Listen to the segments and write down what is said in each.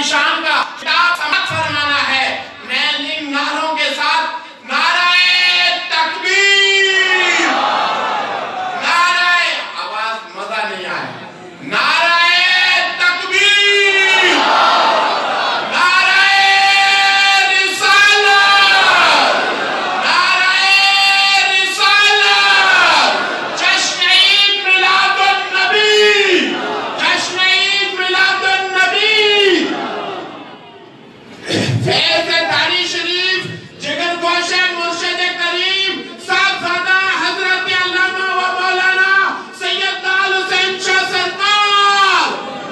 شان کا خطاب سماعت فرمانا ہے۔ میں ان نعروں کے ساتھ نعرہ تکبیر، نعرہ آواز مزہ نہیں آئے، نعرہ تکبیر، نعرہ رسالت، نعرہ رسالت، جشن عید میلاد النبی، جشن عید میلاد النبی، فیض داری شریف، جگر گوش مرشد کریم، صاحبزادہ حضرت علامہ و مولانا سید حسین شاہ سرکار۔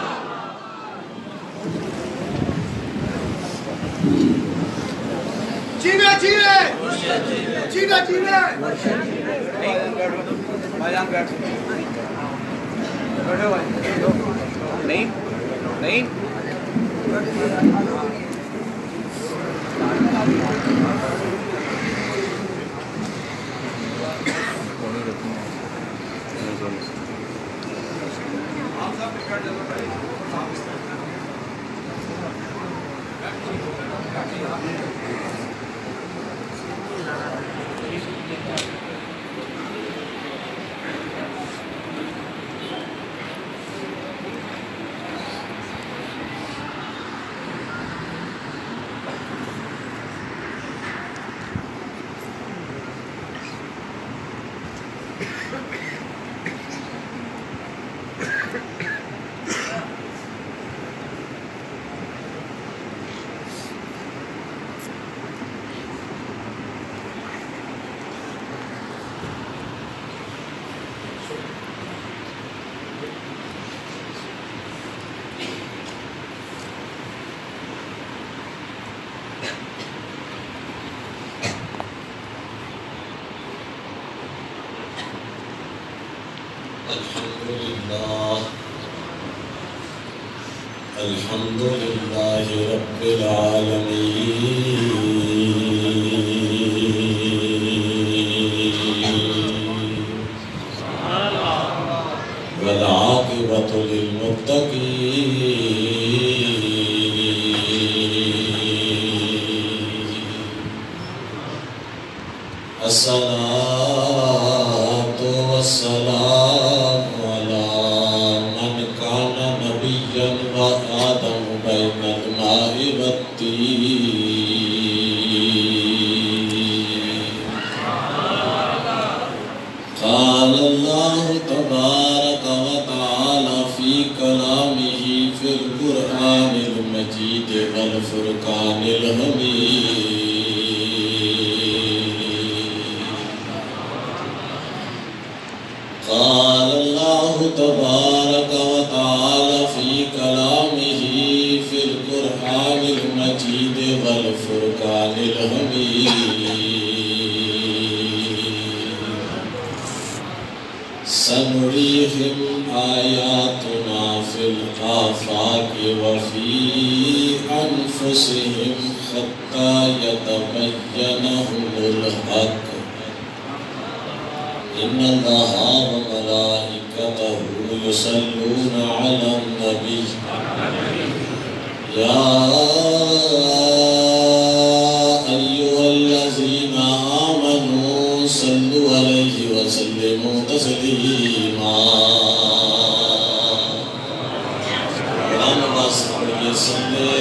جیوے جیوے جیوے جیوے نہیں نہیں الحمد للہ رب العالمین والعاقبۃ للمتقین الصلاۃ والسلام علی من کان نبیا وآدم بین الماء والطین قال اللہ تبارک وتعالی فی کلامہ فی القرآن المجید والفرقان الحمید قال اللہ تبارک وتعالی فی کلامہ فی القرآن المجید والفرقان الحمید سنریہم آیاتنا فی الآفاق وفی انفسہم حتی یتبینہم الحق ان اللہ وملائکتہ یصلون علی النبی یا ایہا الذین آمنوا صلوا علیہ وسلموا تسلیما قرآن باس پڑھئے صلی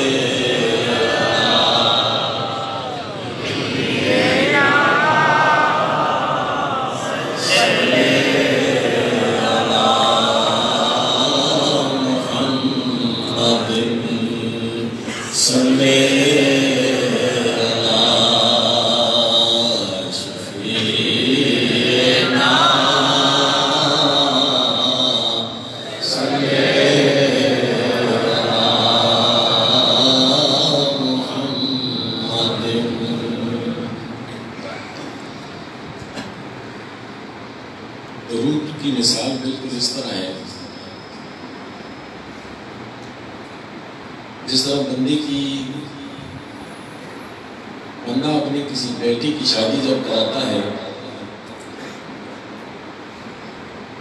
درود کی مثال بالکل اس طرح ہے جس طرح بندہ اپنی کسی بیٹی کی شادی جب کراتا ہے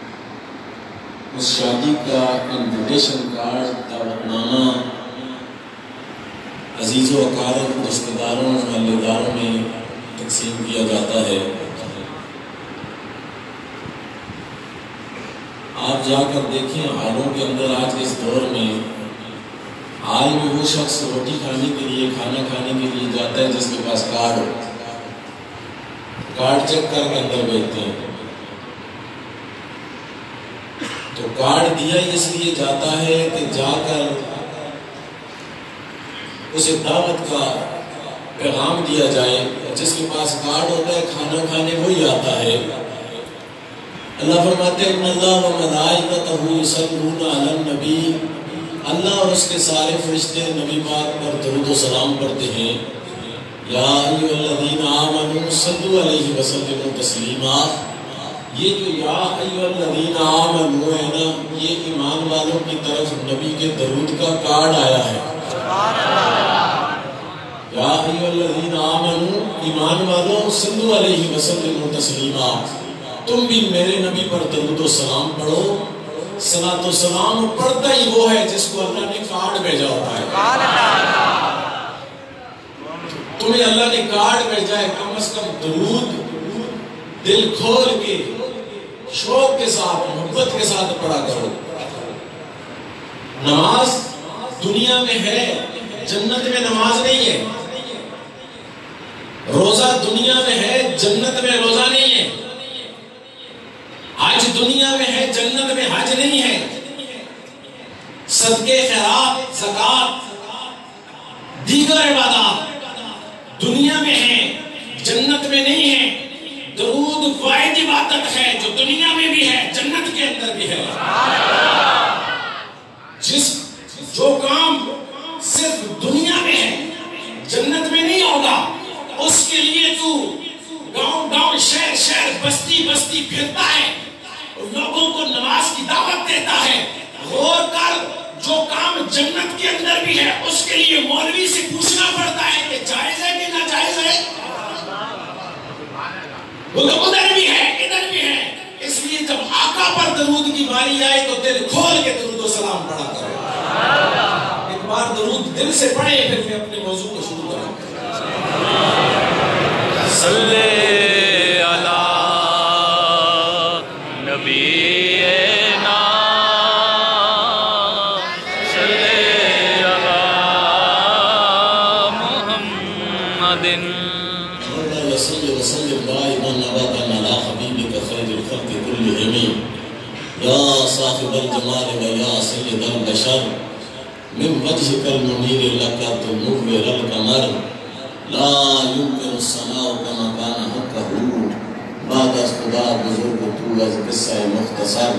اس شادی کا انویٹیشن کارڈ دعوت نامہ عزیز و اقارب رشتہ داروں محلے داروں میں تقسیم کیا جاتا ہے۔ آپ جا کر دیکھیں حالوں کے اندر آج کے اس دور میں حال میں وہ شخص روٹی کھانے کے لیے کھانا کھانے کے لیے جاتا ہے جس کے پاس کارڈ ہو، کارڈ چیک کر کے اندر بھیجتے ہیں۔ تو کارڈ دیا اس لیے جاتا ہے کہ جا کر اسے دعوت کا پیغام دیا جائے۔ جس کے پاس کارڈ ہوتا ہے کھانا کھانے وہی آتا ہے۔ اللہ فرماتے ہیں ان اللہ و ملائکتہ یصلون علی النبی، اللہ اور اس کے سارے فرشتے نبی پاک پر درود و سلام پڑھتے ہیں۔ یا ایھا الذین آمنوا صلوا علیہ وسلموا تسلیما، یہ جو یا ایھا الذین آمنوا ہے نا، یہ ایمان والوں کی طرف نبی کے درود کا کارڈ آیا ہے۔ یا ایھا الذین آمنوا، ایمان والوں، صلوا علیہ وسلموا تسلیما، تم بھی میرے نبی پر درود و سلام پڑھو۔ صلاۃ و سلام پڑھتا ہی وہ ہے جس کو اللہ نے کارڈ بھیجا ہوتا ہے۔ تمہیں اللہ نے کارڈ بھیجا ہے، کم از کم درود دل کھول کے شوق کے ساتھ محبت کے ساتھ پڑھا کرو۔ نماز دنیا میں ہے، جنت میں نماز نہیں ہے۔ روزہ دنیا میں ہے، جنت میں روزہ نہیں ہے۔ حج دنیا میں ہے، جنت میں حج نہیں ہے۔ صدقے خیرات زکوٰۃ دیگر عبادات دنیا میں ہیں، جنت میں نہیں ہے۔ درود واحد عبادت ہے جو دنیا میں بھی ہے، جنت کے اندر بھی ہے۔ جو کام صرف دنیا میں ہے، جنت میں نہیں ہوگا، اس کے لیے تو گاؤں گاؤں شہر شہر بستی بستی پھرتا ہے، لوگوں کو نماز کی دعوت دیتا ہے۔ غور کر، جو کام جنت کے اندر بھی ہے اس کے لیے مولوی سے پوچھنا پڑتا ہے کہ جائز ہے کہ ناجائز ہے۔ وہ تو ادھر بھی ہے ادھر بھی ہے، اس لیے جب آقا پر درود کی باری آئے تو دل کھول کے درود و سلام پڑھا کرو۔ ایک بار درود دل سے پڑھے پھر میں اپنے موضوع کو شروع کروں۔ صلی علی نبینا صلی علی محمد صلی وسلم دائما ابدا علی حبیبک خیر الخلق کلہم یا صاحب الجمال و یا سید البشر من وجهک المنیر لک تنور القمر لا يمكن الثناء كما كان حقه بعد از خدا بزرگ تو از قصہ مختصر۔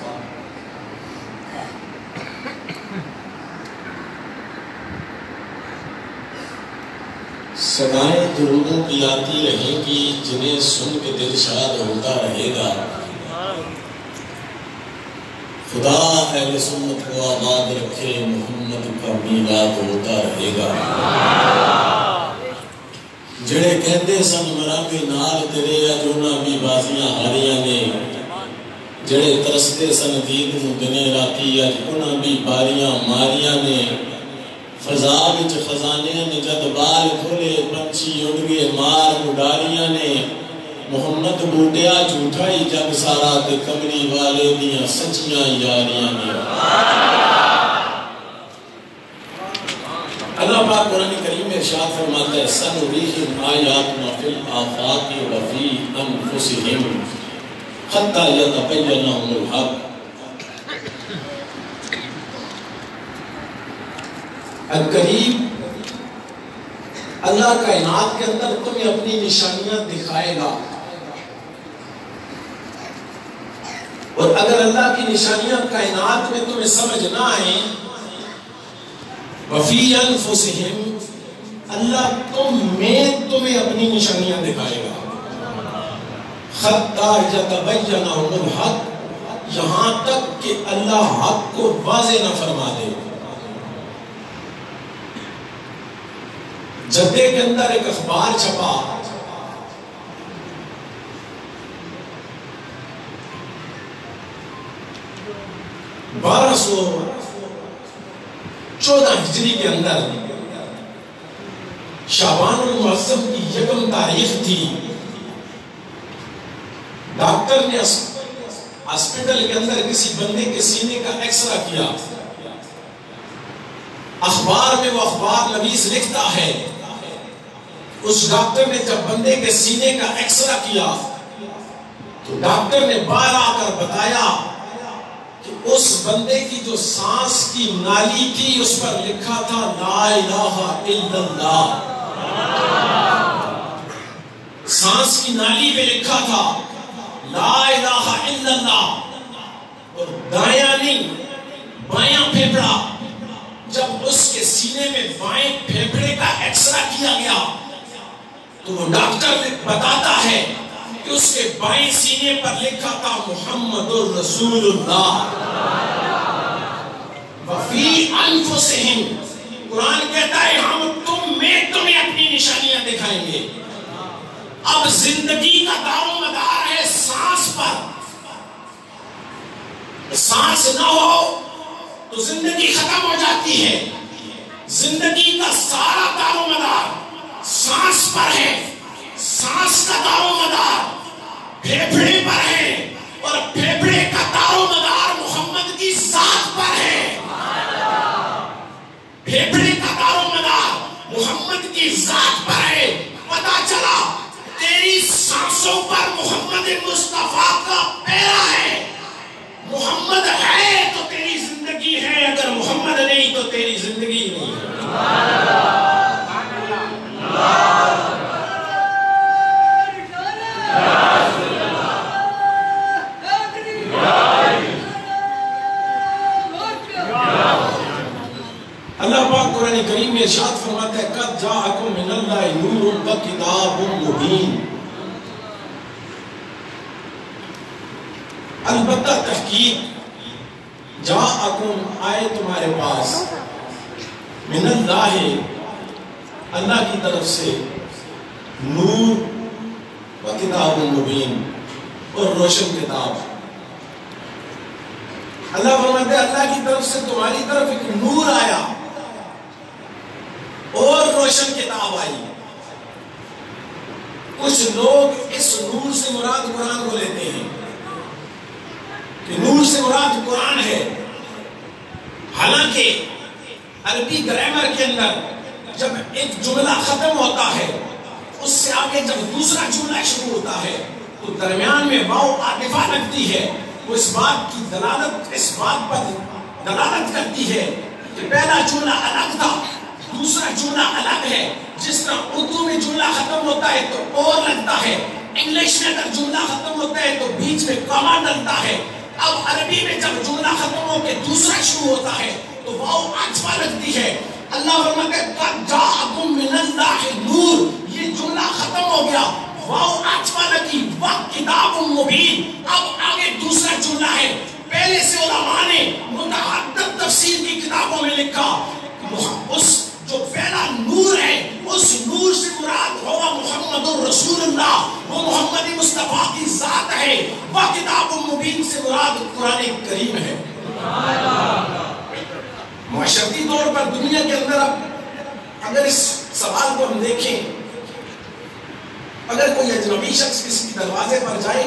صدائیں درودوں کی آتی رہیں گی جنہیں سن کے دل شاد ہوتا رہے گا۔ خدا اہل سنت کو آباد رکھے، محمد کا میلاد ہوتا رہے گا۔ جڑے کہتے سن مرانگے نال تیرے اجونا بھی بازیاں ہاریاں نے، جڑے ترستے سن دید نو دنے راتی اجونا بھی باریاں ماریاں نے، فضا وچ خزانیاں نے جد بال کھولے پنچھی اڑ گئے مار اڈاریاں نے، محمد بوٹیا جھوٹا ہی جگ سارا تے کمری والے دیاں سچیاں یاریاں نے۔ اللہ پاک قرآن کریم میں ارشاد فرماتا ہے سنریہم آیاتنا فی الآفاق وفی انفسہم حتی یتبین لہم الحق۔ القریب اللہ کائنات کے اندر تمہیں اپنی نشانیاں دکھائے گا، اور اگر اللہ کی نشانیاں کائنات میں تمہیں سمجھ نہ آئیں، وفی انفسہم، اللہ تمہیں اپنی نشانیاں دکھائے گا، حتی یتبین لہم الحق، یہاں تک کہ اللہ حق کو واضح نہ فرما دے۔ جدے کے اندر ایک اخبار چھپا، 1214 ہجری کے اندر شعبان المعظم کی یکم تاریخ تھی. ڈاکٹر نے ہاسپٹل کے اندر کسی بندے کے سینے کا ایکسرا کیا. اخبار میں وہ اخبار نویس لکھتا ہے اس ڈاکٹر نے جب بندے کے سینے کا ایکسرا کیا تو ڈاکٹر نے باہر آ کر بتایا کہ اس بندے کی جو سانس کی نالی تھی اس پر لکھا تھا لا الہ الا اللہ. سانس کی نالی پہ لکھا تھا لا الہ الا اللہ. اور دایاں نہیں بایاں پھیپڑا. جب اس کے سینے میں بائیں پھیپڑے کا ایکسرا کیا گیا تو وہ ڈاکٹر بتاتا ہے کہ اس کے بائیں سینے پر لکھا تھا محمد الرسول اللہ. وفی انفسہم، قرآن کہتا ہے ہم تمہیں اپنی نشانیاں دکھائیں گے. اب زندگی کا دار و مدار ہے سانس پر. سانس نہ ہو تو زندگی ختم ہو جاتی ہے. زندگی کا سارا دار و مدار سانس پر ہے. سانس کا دار و مدار پھیپھڑے پر ہے اور پھیپھڑے کا دار و مدار محمد کی ذات پر ہے. پھیپھڑے کا دار و مدار محمد کی ذات پر ہے. پتا چلا تیری سانسوں پر محمد مصطفیٰ کا پیرا ہے. محمد ہے تو تیری زندگی ہے، اگر محمد نہیں تو تیری زندگی نہیں ہے. اللہ پاک قرآن کریم میں ارشاد فرماتا ہے قد جاءکم من اللہ نور و کتاب مبین. البتہ تحقیق جاءکم آئے تمہارے پاس من اللہ اللہ کی طرف سے نور و کتاب مبین اور روشن کتاب. اللہ فرماتا ہے اللہ کی طرف سے تمہاری طرف ایک نور آیا اور روشن کتاب آئی. کچھ لوگ اس نور سے مراد قرآن کو لیتے ہیں کہ نور سے مراد قرآن ہے. حالانکہ عربی گرامر کے اندر جب ایک جملہ ختم ہوتا ہے اس سے آگے جب دوسرا جملہ شروع ہوتا ہے تو درمیان میں واو عاطفہ لگتی ہے. وہ اس بات کی دلالت اس بات پر دلالت کرتی ہے کہ پہلا جملہ الگ تھا دوسرا جملہ الگ ہے. جس طرح اردو میں جملہ ختم ہوتا ہے تو اور لگتا ہے، انگلش میں اگر جملہ ختم ہوتا ہے تو بیچ میں کاما ڈلتا ہے. اب عربی میں جب جملہ ختم ہو کے دوسرا شروع ہوتا ہے تو واو عاطفہ لگتی ہے. اللہ فرماتا ہے قد جاءکم من اللہ نور. یہ جملہ ختم ہو گیا، واو عاطفہ لگی، کتاب مبین. اب آگے دوسرا جملہ ہے. پہلے سے علماء نے متعدد تفسیر کی کتابوں میں لکھا اس جو پہلا نور ہے اس نور سے مراد ہوا محمد الرسول اللہ، وہ محمد مصطفیٰ کی ذات ہے. وہ کتاب مبین سے مراد قرآن کریم ہے. معاشرتی طور پر دنیا کے اندر اگر اس سوال کو ہم دیکھیں، اگر کوئی اجنبی شخص کسی دروازے پر جائے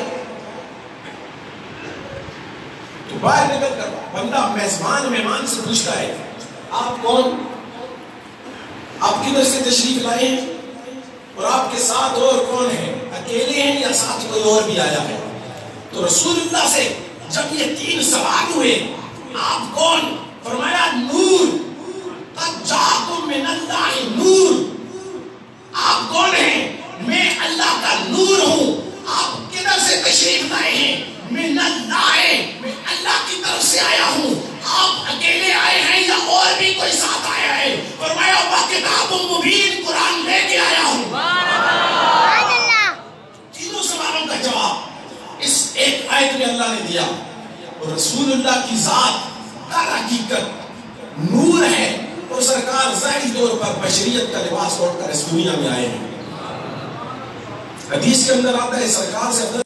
تو باہر نکل کر بندہ مہمان سے پوچھتا ہے آپ کون، آپ کدھر سے تشریف لائے ہیں اور آپ کے ساتھ اور کون ہے، اکیلے ہیں یا ساتھ کوئی اور بھی آیا ہے. تو رسول اللہ سے جب یہ تین سوال ہوئے آپ کون، فرمایا نور. قد جاءکم من اللہ نور. آپ کون ہیں، میں اللہ کا نور ہوں. آپ کدھر سے تشریف لائے ہیں، من اللہ، میں اللہ کی طرف سے آیا ہوں. آپ اکیلے آئے ہیں یا اور بھی کوئی ساتھ آیا ہے، فرمایا وہ کتاب مبین، قرآن لے کے آیا ہوں. تینوں سوالوں کا جواب اس ایک آیت میں اللہ نے دیا. اور رسول اللہ کی ذات در حقیقت نور ہے اور سرکار ظاہری طور پر بشریت کا لباس اوڑھ کر اس دنیا میں آئے ہیں. حدیث کے اندر آتا ہے سرکار سے